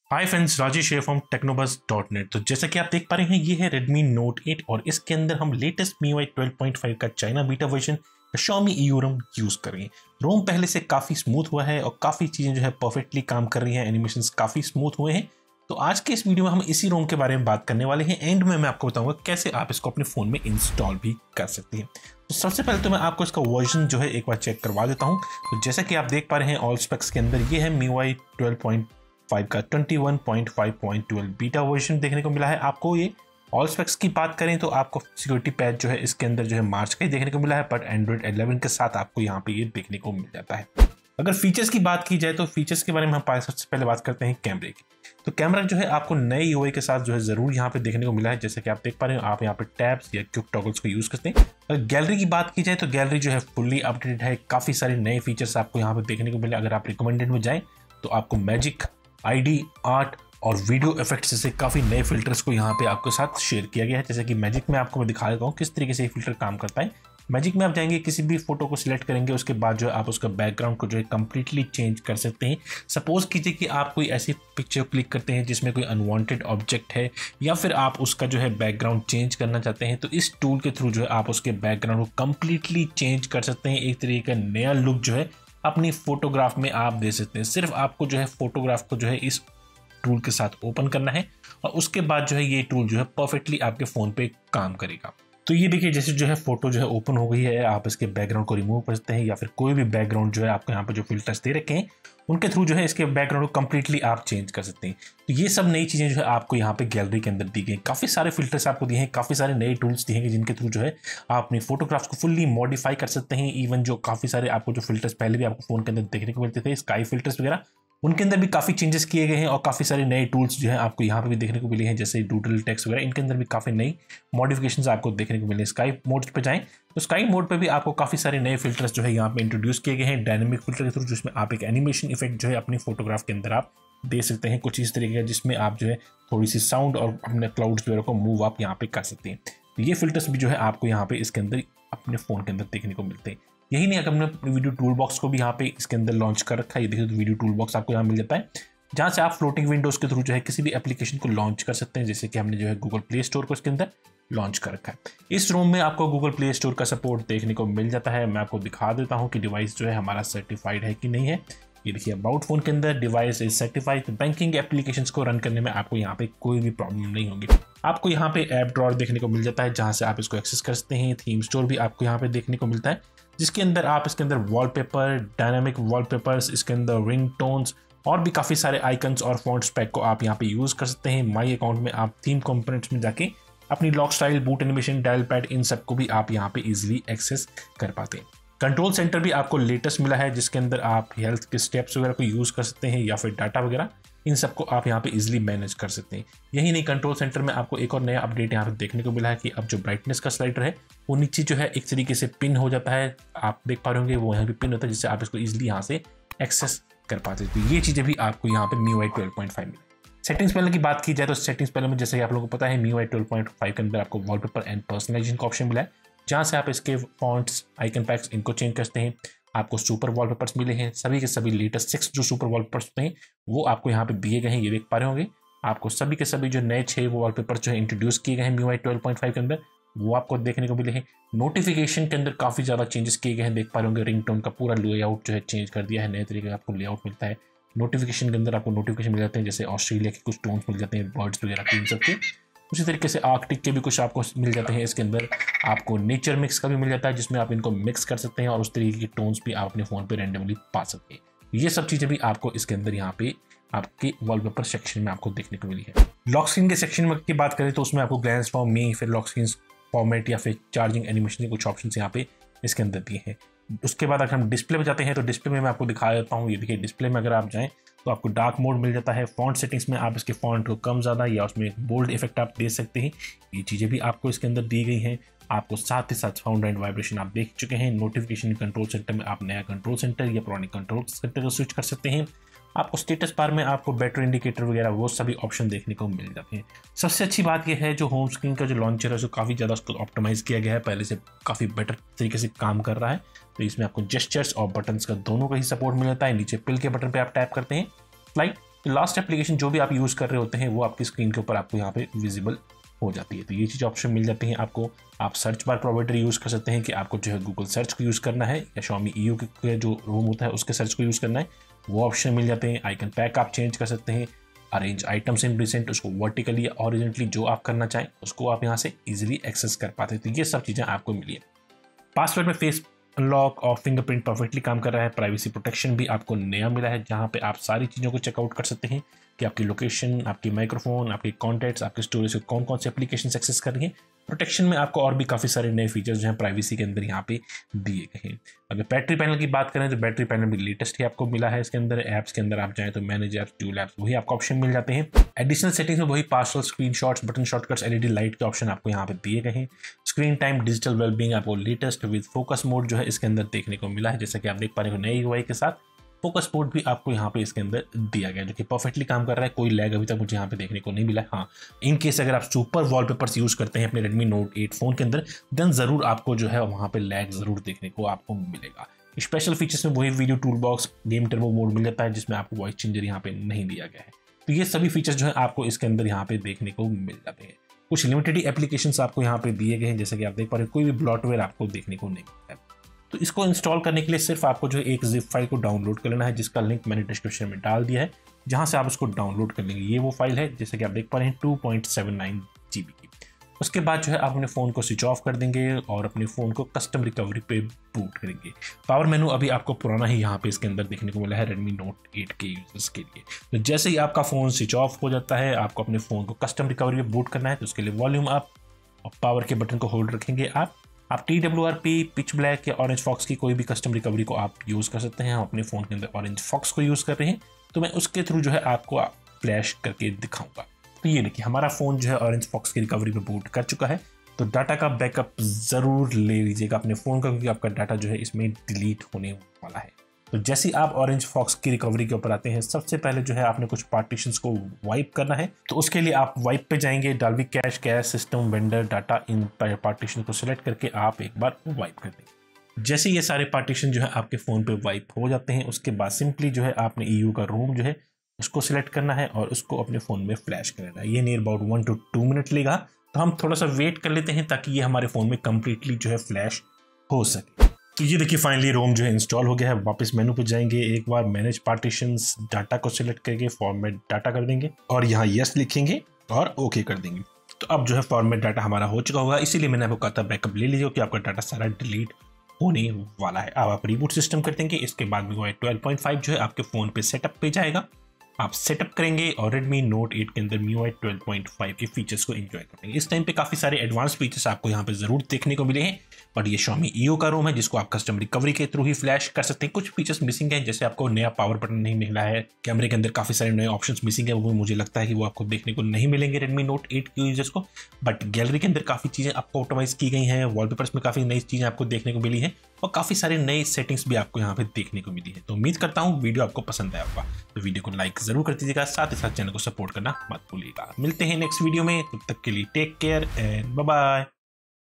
Hi friends, Rajesh है from टेक्नोबस.net। तो जैसा कि आप देख पा रहे हैं, ये है Redmi Note 8 और इसके अंदर हम लेटेस्ट MIUI 12.5 का China beta version Xiaomi EU ROM use कर रहे हैं। रोम पहले से काफ़ी स्मूथ हुआ है और काफ़ी चीज़ें जो है परफेक्टली काम कर रही हैं, एनिमेशंस काफ़ी स्मूथ हुए हैं। तो आज के इस वीडियो में हम इसी रोम के बारे में बात करने वाले हैं। एंड में मैं आपको बताऊंगा कैसे आप इसको अपने फ़ोन में इंस्टॉल भी कर सकते हैं। तो सबसे पहले तो मैं आपको इसका वर्जन जो है एक बार चेक करवा देता हूँ। तो जैसा कि आप देख पा रहे हैं, ऑल स्पेक्स के अंदर ये है MIUI 12.5 का 21.5.12 बीटा वर्जन देखने को मिला है आपको। ये ऑल स्पेक्स की बात करें तो आपको सिक्योरिटी पैच जो है इसके अंदर जो है मार्च का ही देखने को मिला है, बट एंड्रॉइड 11 के साथ आपको यहाँ पे ये देखने को मिल जाता है। अगर फीचर्स की बात की जाए तो फीचर्स के बारे में हम सबसे पहले बात करते हैं कैमरे की। तो कैमरा जो है आपको नए यूआई के साथ जो है जरूर यहाँ पे देखने को मिला है। जैसे कि आप देख पा रहे हो, आप यहाँ पे टैब्स या क्विक टॉगल्स को यूज करते हैं। अगर गैलरी की बात की जाए तो गैलरी जो है फुल्ली अपडेटेड है, काफी सारे नए फीचर्स आपको यहाँ पे देखने को मिले। अगर आप रिकमेंडेड में जाएं तो आपको मैजिक, आईडी, आर्ट और वीडियो इफेक्ट्स जैसे काफ़ी नए फिल्टर्स को यहाँ पे आपके साथ शेयर किया गया है। जैसे कि मैजिक में आपको मैं दिखा देता हूँ किस तरीके से ये फिल्टर काम करता है। मैजिक में आप जाएंगे, किसी भी फोटो को सिलेक्ट करेंगे, उसके बाद जो है आप उसका बैकग्राउंड को जो है कंप्लीटली चेंज कर सकते हैं। सपोज कीजिए कि आप कोई ऐसी पिक्चर क्लिक करते हैं जिसमें कोई अनवांटेड ऑब्जेक्ट है, या फिर आप उसका जो है बैकग्राउंड चेंज करना चाहते हैं, तो इस टूल के थ्रू जो है आप उसके बैकग्राउंड को कंप्लीटली चेंज कर सकते हैं। एक तरीके का नया लुक जो है अपनी फोटोग्राफ में आप दे सकते हैं। सिर्फ आपको जो है फोटोग्राफ को जो है इस टूल के साथ ओपन करना है और उसके बाद जो है ये टूल जो है परफेक्टली आपके फ़ोन पे काम करेगा। तो ये देखिए, जैसे जो है फोटो जो है ओपन हो गई है, आप इसके बैकग्राउंड को रिमूव कर सकते हैं, या फिर कोई भी बैकग्राउंड जो है आपको यहाँ पे जो फिल्टर्स दे रखे हैं उनके थ्रू जो है इसके बैकग्राउंड को कंप्लीटली आप चेंज कर सकते हैं। तो ये सब नई चीज़ें जो है आपको यहाँ पे गैलरी के अंदर दी गई। काफ़ी सारे फिल्टर्स आपको दिए हैं, काफ़ी सारे नए टूल्स दिए हैं जिनके थ्रू जो है आप अपनी फोटोग्राफ्स को फुल्ली मॉडिफाई कर सकते हैं। इवन जो काफ़ी सारे आपको जो फिल्टर्स पहले भी आपको फ़ोन के अंदर देखने को मिलते थे, स्काई फिल्टर्स वगैरह, उनके अंदर भी काफ़ी चेंजेस किए गए हैं और काफ़ी सारे नए टूल्स जो है आपको यहाँ पे भी देखने को मिले हैं। जैसे डूडल टेक्स्ट वगैरह, इनके अंदर भी काफ़ी नई मॉडिफिकेशंस आपको देखने को मिले। स्काई मोड पे जाएं तो स्काई मोड पे भी आपको काफ़ी सारे नए फिल्टर्स जो है यहाँ पे इंट्रोड्यूस किए गए हैं डायनेमिक फिल्टर के थ्रू, जिसमें आप एक एनिमेशन इफेक्ट जो है अपनी फोटोग्राफ के अंदर आप दे सकते हैं, कुछ इस तरीके का, जिसमें आप जो है थोड़ी सी साउंड और अपने क्लाउड्स वगैरह को मूव आप यहाँ पे कर सकते हैं। तो ये फिल्टर्स भी जो है आपको यहाँ पे इसके अंदर अपने फ़ोन के अंदर देखने को मिलते हैं। यही नहीं, अगर हमने वीडियो टूल बॉक्स को भी यहाँ पे इसके अंदर लॉन्च कर रखा है। ये देखिए, तो वीडियो टूल बॉक्स आपको यहाँ मिल जाता है, जहाँ से आप फ्लोटिंग विंडोज़ के थ्रू जो है किसी भी एप्लीकेशन को लॉन्च कर सकते हैं। जैसे कि हमने जो है गूगल प्ले स्टोर को इसके अंदर लॉन्च कर रखा है। इस रोम में आपको गूगल प्ले स्टोर का सपोर्ट देखने को मिल जाता है। मैं आपको दिखा देता हूँ कि डिवाइस जो है हमारा सर्टिफाइड है कि नहीं है। ये देखिए, अबाउट फोन के अंदर device is certified. Banking applications को रन करने में आपको यहाँ पे कोई भी प्रॉब्लम नहीं होगी। आपको यहाँ पे ऐप ड्रॉअर देखने को मिल जाता है, जहाँ से आप इसको एक्सेस कर सकते हैं। थीम स्टोर भी आपको यहाँ पे देखने को मिलता है, जिसके अंदर आप इसके अंदर वॉलपेपर, डायनामिक वॉलपेपर्स, इसके अंदर रिंग टोन्स और भी काफ़ी सारे आइकन्स और फॉन्ट्स पैक को आप यहाँ पे यूज़ कर सकते हैं। माई अकाउंट में आप थीम कंपोनेंट्स में जाके अपनी lock style, boot animation, dial pad, इन सब को भी आप यहाँ पे इजीली एक्सेस कर पाते हैं। कंट्रोल सेंटर भी आपको लेटेस्ट मिला है, जिसके अंदर आप हेल्थ के स्टेप्स वगैरह को यूज़ कर सकते हैं, या फिर डाटा वगैरह, इन सबको आप यहाँ पे इजीली मैनेज कर सकते हैं। यही नहीं, कंट्रोल सेंटर में आपको एक और नया अपडेट यहाँ पे देखने को मिला है कि अब जो ब्राइटनेस का स्लाइडर है वो नीचे जो है एक तरीके से पिन हो जाता है। आप देख पा रहे होंगे, वो यहाँ पे पिन होता है, जिससे आप इसको इजीली यहाँ से एक्सेस कर पाते हैं। तो ये चीज़ें भी आपको यहाँ पे MIUI 12.5 में। सेटिंग्स पैनल की बात की जाए तो सेटिंग्स पैनल में, जैसे कि आप लोगों को पता है, MIUI 12.5 के अंदर आपको वॉलपेपर एंड पर्सनलाइजेशन का ऑप्शन मिला है, जहाँ से आप इसके फॉन्ट्स, आइकन पैक्स, इनको चेंज कर सकते हैं। आपको सुपर वॉलपेपर्स मिले हैं, सभी के सभी लेटेस्ट 6 जो सुपर वॉलपेपर्स होते हैं वो आपको यहाँ पे दिए गए हैं। ये देख पा रहे होंगे, आपको सभी के सभी जो नए 6 वॉलपेपर जो है इंट्रोड्यूस किए गए हैं MIUI 12.5 के अंदर, वो आपको देखने को मिले हैं। नोटिफिकेशन के अंदर काफ़ी ज़्यादा चेंजेस किए गए हैं। देख पा रहे होंगे, रिंगटोन का पूरा लेआउट जो है चेंज कर दिया है, नए तरीके का आपको लेआउट मिलता है। नोटिफिकेशन के अंदर आपको नोटिफिकेशन मिल जाते हैं, जैसे ऑस्ट्रेलिया के कुछ टोन्स मिल जाते हैं, बर्ड्स वगैरह के, इन सबके। उसी तरीके से आर्कटिक के भी कुछ आपको मिल जाते हैं। इसके अंदर आपको नेचर मिक्स का भी मिल जाता है, जिसमें आप इनको मिक्स कर सकते हैं और उस तरीके के टोन्स भी आप अपने फ़ोन पे रैंडमली पा सकते हैं। ये सब चीज़ें भी आपको इसके अंदर यहाँ पे आपके वॉलपेपर सेक्शन में आपको देखने को मिली है। लॉक स्क्रीन के सेक्शन में की बात करें तो उसमें आपको ग्लैंस फॉर्म में, फिर लॉक स्क्रीन फॉर्मेट या फिर चार्जिंग एनिमेशन के कुछ ऑप्शन यहाँ पे इसके अंदर दिए हैं। उसके बाद अगर हम डिस्प्ले पे जाते हैं तो डिस्प्ले में मैं आपको दिखा देता हूँ। ये देखिए, डिस्प्ले में अगर आप जाएँ तो आपको डार्क मोड मिल जाता है। फॉन्ट सेटिंग्स में आप इसके फॉन्ट को कम ज़्यादा या उसमें एक बोल्ड इफेक्ट आप दे सकते हैं। ये चीज़ें भी आपको इसके अंदर दी गई हैं। आपको साथ ही साथ साउंड एंड वाइब्रेशन आप देख चुके हैं। नोटिफिकेशन कंट्रोल सेंटर में आप नया कंट्रोल सेंटर या पुराने कंट्रोल सेंटर को स्विच कर सकते हैं। आपको स्टेटस बार में आपको बैटरी इंडिकेटर वगैरह वो सभी ऑप्शन देखने को मिल जाते हैं। सबसे अच्छी बात यह है, जो होम स्क्रीन का जो लॉन्चर है उसको काफ़ी ज़्यादा उसको ऑप्टिमाइज़ किया गया है, पहले से काफ़ी बेटर तरीके से काम कर रहा है। तो इसमें आपको जेस्चर्स और बटन्स का दोनों का ही सपोर्ट मिल जाता है। नीचे पिल के बटन पर आप टैप करते हैं, फ्लाइट तो लास्ट एप्लीकेशन जो भी आप यूज़ कर रहे होते हैं वो आपकी स्क्रीन के ऊपर आपको यहाँ पे विजिबल हो जाती है। तो ये चीज़ ऑप्शन मिल जाती है आपको। आप सर्च बार प्रोवाइडर यूज़ कर सकते हैं कि आपको जो है गूगल सर्च को यूज़ करना है या Xiaomi EU के जो रोम होता है उसके सर्च को यूज़ करना है, वो ऑप्शन मिल जाते हैं। आइकन पैक आप चेंज कर सकते हैं। अरेंज आइटम्स इन रिसेंट, उसको वर्टिकली या हॉरिजॉन्टली जो आप करना चाहें उसको आप यहाँ से इजीली एक्सेस कर पाते हैं। तो ये सब चीज़ें आपको मिली है। पासवर्ड में फेस अनलॉक और फिंगरप्रिंट परफेक्टली काम कर रहा है। प्राइवेसी प्रोटेक्शन भी आपको नया मिला है, जहाँ पे आप सारी चीज़ों को चेकआउट कर सकते हैं कि आपकी लोकेशन, आपकी माइक्रोफोन, आपके कॉन्टैक्ट्स, आपके स्टोरेज से कौन कौन से एप्लीकेशन एक्सेस कर रही हैं। प्रोटेक्शन में आपको और भी काफ़ी सारे नए फीचर्स जो हैं प्राइवेसी के अंदर यहाँ पे दिए गए हैं। अगर बैटरी पैनल की बात करें तो बैटरी पैनल भी लेटेस्ट ही आपको मिला है। इसके अंदर ऐप्स के अंदर आप जाएँ तो मैनेज ऐप्स, टूल ऐप्स, वही आपको ऑप्शन मिल जाते हैं। एडिशनल सेटिंग्स में वही parcel, screenshots, button shortcuts, LED light के ऑप्शन आपको यहाँ पे दिए गए हैं। स्क्रीन टाइम, डिजिटल वेलबींग आपको लेटेस्ट विद फोकस मोड जो है इसके अंदर देखने को मिला है। जैसा कि आप देख पा रहे हो नए UI के साथ फोकस मोड भी आपको यहाँ पे इसके अंदर दिया गया है, जो कि परफेक्टली काम कर रहा है। कोई लैग अभी तक मुझे यहाँ पे देखने को नहीं मिला है। हाँ, इन केस अगर आप सुपर वॉलपेपर्स यूज करते हैं अपने Redmi Note 8 फोन के अंदर, देन जरूर आपको जो है वहाँ पे लैग जरूर देखने को आपको मिलेगा। स्पेशल फीचर्स में वही video tool box, game turbo mode मिल जाता है, जिसमें आपको वॉइस चेंजर यहाँ पे नहीं दिया गया है। तो ये सभी फीचर्स जो है आपको इसके अंदर यहाँ पे देखने को मिल जाते हैं। कुछ लिमिटेड एप्लीकेशंस आपको यहाँ पे दिए गए हैं, जैसे कि आप देख पा रहे हैं कोई भी ब्लॉटवेयर आपको देखने को नहीं मिलता है। तो इसको इंस्टॉल करने के लिए सिर्फ आपको जो एक जिप फाइल को डाउनलोड कर लेना है, जिसका लिंक मैंने डिस्क्रिप्शन में डाल दिया है, जहां से आप उसको डाउनलोड कर लेंगे। ये वो फाइल है जैसे कि आप देख पा रहे हैं 2.79 GB की। उसके बाद जो है आप अपने फ़ोन को स्विच ऑफ कर देंगे और अपने फ़ोन को कस्टम रिकवरी पे बूट करेंगे। पावर मेनू अभी आपको पुराना ही यहाँ पे इसके अंदर देखने को मिला है Redmi Note 8 के यूजर्स के लिए। तो जैसे ही आपका फ़ोन स्विच ऑफ हो जाता है, आपको अपने फ़ोन को कस्टम रिकवरी पे बूट करना है। तो उसके लिए वॉल्यूम अप और पावर के बटन को होल्ड रखेंगे आप TWRP, पिच ब्लैक या ऑरेंज फॉक्स की कोई भी कस्टम रिकवरी को आप यूज़ कर सकते हैं। हम अपने फ़ोन के अंदर ऑरेंज फॉक्स को यूज़ कर रहे हैं, तो मैं उसके थ्रू जो है आपको फ्लैश करके दिखाऊंगा। तो ये देखिए हमारा फ़ोन जो है ऑरेंज फॉक्स की रिकवरी में बूट कर चुका है। तो डाटा का बैकअप ज़रूर ले लीजिएगा अपने फ़ोन का, क्योंकि आपका डाटा जो है इसमें डिलीट होने वाला है। तो जैसे ही आप ऑरेंज फॉक्स की रिकवरी के ऊपर आते हैं, सबसे पहले जो है आपने कुछ पार्टीशंस को वाइप करना है। तो उसके लिए आप वाइप पे जाएंगे, dalvik cache, system, vendor, data, इन पार्टीशन को सिलेक्ट करके आप एक बार वाइप कर देंगे। जैसे ये सारे पार्टीशन जो है आपके फ़ोन पे वाइप हो जाते हैं, उसके बाद सिंपली जो है आपने EU का रोम जो है उसको सिलेक्ट करना है और उसको अपने फ़ोन में फ्लैश कर लेना है। ये नियर अबाउट 1 to 2 मिनट लेगा, तो हम थोड़ा सा वेट कर लेते हैं ताकि ये हमारे फ़ोन में कंप्लीटली जो है फ्लैश हो सके। तो ये देखिए फाइनली रोम जो है इंस्टॉल हो गया है। वापस मेनू पे जाएंगे, एक बार मैनेज पार्टीशंस, डाटा को सिलेक्ट करके फॉर्मेट डाटा कर देंगे और यहाँ यस लिखेंगे और ओके कर देंगे। तो अब जो है फॉर्मेट डाटा हमारा हो चुका होगा, इसीलिए मैंने आपको कहा था बैकअप ले लीजिए कि आपका डाटा सारा डिलीट होने वाला है। अब आप रिबूट सिस्टम कर देंगे। इसके बाद MIUI 12.5 जो है आपके फ़ोन पे सेटअप पे जाएगा। आप सेटअप करेंगे और Redmi Note 8 के अंदर MIUI 12.5 के फीचर्स को एंजॉय करेंगे। इस टाइम पे काफ़ी सारे एडवांस फीचर्स आपको यहाँ पे ज़रूर देखने को मिले हैं, बट ये Xiaomi EU का रोम है जिसको आप कस्टम रिकवरी के थ्रू ही फ्लैश कर सकते हैं। कुछ फीचर्स मिसिंग हैं, जैसे आपको नया पावर बटन नहीं मिला है, कैमरे के अंदर काफ़ी सारे नए ऑप्शंस मिसिंग है, वो मुझे लगता है कि वो आपको देखने को नहीं मिलेंगे Redmi Note 8 के यूजर्स को। बट गैलरी के अंदर काफ़ी चीज़ें आपको ऑप्टिमाइज की गई हैं, वॉलपेपर्स में काफ़ी नई चीज़ें आपको देखने को मिली हैं और काफ़ी सारे नए सेटिंग्स भी आपको यहाँ पे देखने को मिली है। तो उम्मीद करता हूँ वीडियो आपको पसंद आया होगा। तो वीडियो को लाइक जरूर कर दीजिएगा, साथ ही साथ चैनल को सपोर्ट करना मत भूलिएगा। मिलते हैं नेक्स्ट वीडियो में, तब तक के लिए take care and bye bye.